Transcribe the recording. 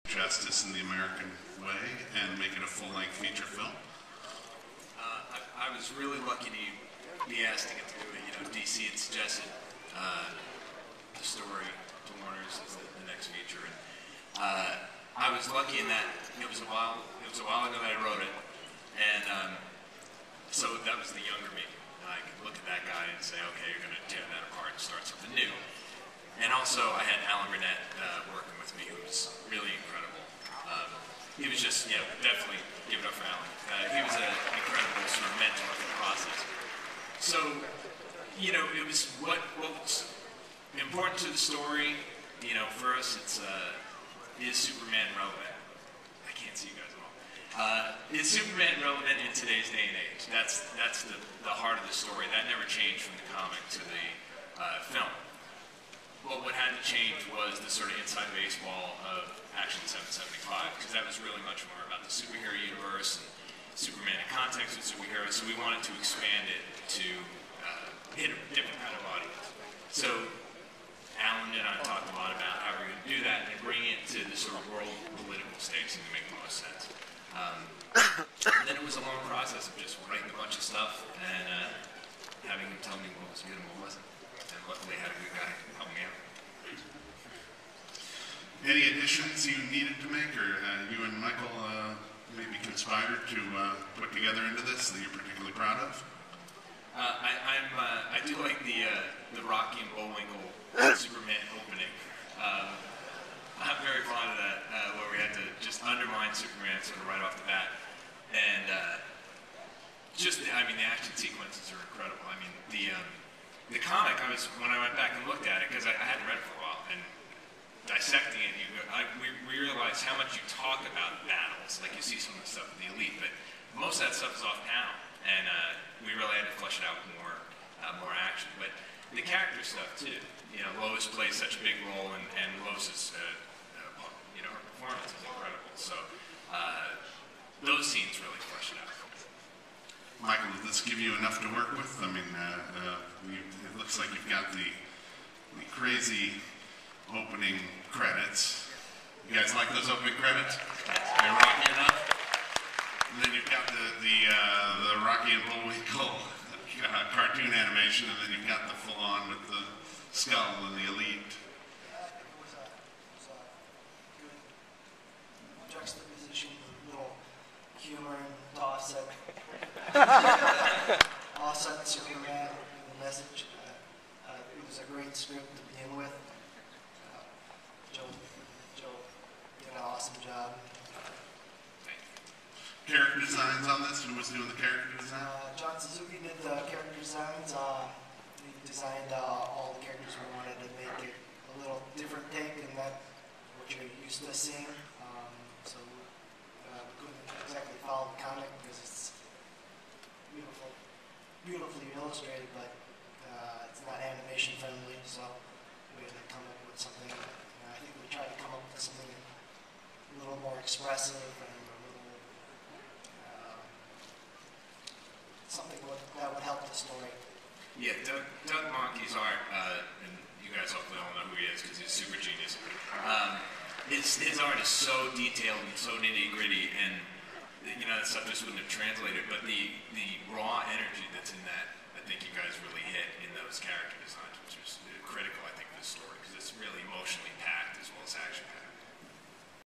justice in the American way and make it a full-length feature film? I was really lucky to be asked to get to do it. You know, DC had suggested the story to Warner's as the next feature, and I was lucky in that it was a while ago that I wrote it, and so that was the younger me. I could look at that guy and say, okay, you're going to tear that apart and start something new. And also, I had Alan Burnett working with me, who was really incredible. He was just, definitely give it up for Alan. He was an incredible sort of mentor for the process. So, it was what was important to the story. For us, it's is Superman relevant? I can't see you guys at all. Is Superman relevant in today's day and age? That's the heart of the story. That never changed from the comic to the film. Well, what had to change was the sort of inside baseball of Action 775, because that was really much more about the superhero universe and Superman in context with superheroes, so we wanted to expand it to hit a different kind of audience. So Alan and I talked a lot about how we're going to do that and bring it to the sort of world political stage to make the most sense. And then it was a long process of just writing a bunch of stuff and having him tell me what was good and what wasn't. And luckily I had a good guy help me out. Any additions you needed to make, or you and Michael maybe conspired to put together into this that you're particularly proud of? I do like the Rocky and Bullwinkle Superman opening. I'm very fond of that, where we had to just undermine Superman sort of right off the bat. And the action sequences are incredible. I mean, the comic, when I went back and looked at it, because I hadn't read it for a while, and dissecting it, we realized how much you talk about battles. Like you see some of the stuff with the Elite, but most of that stuff is off panel, and we really had to flesh it out with more action. But the character stuff too. Lois plays such a big role, and Lois's her performance is incredible. So those scenes really flesh it out. Michael, did this give you enough to work with? I mean, it looks like you've got the crazy opening credits. You guys like those opening credits? They're rocky enough? And then you've got the Rocky and Bullwinkle cartoon animation, and then you've got the full-on with the skull and the Elite. Juxtaposition, little humor and offset. Offset Superman, the message. It was a great script to begin with. Joe did an awesome job. Character designs on this? Who was doing the character design? John Suzuki did the character designs. He designed all the characters. We wanted to make it a little different take than that what you're used to seeing. So we couldn't exactly follow the comic because it's beautifully illustrated, but it's not animation friendly. So we had to come up with something. I think we tried to come up with something a little more expressive and a little something that would help the story. Yeah, Doug Mahnke's art, and you guys hopefully all know who he is because he's a super genius. His art is so detailed and so nitty gritty, and that stuff just wouldn't have translated. But the raw energy that's in that, I think you guys really hit in those character designs, which was critical, I think, for the story because it's really emotionally packed as well as action packed.